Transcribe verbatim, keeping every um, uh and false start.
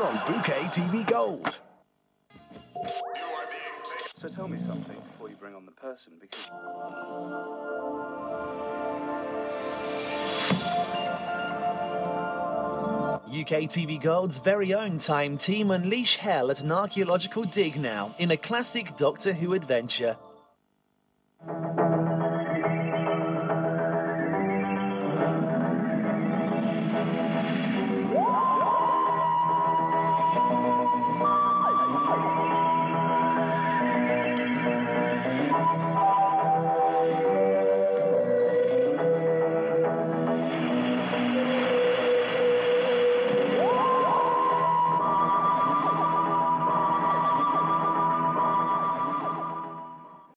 on on Bouquet T V Gold. So tell me something before you bring on the person, because... U K T V Gold's very own Time team unleash hell at an archaeological dig now in a classic Doctor Who adventure.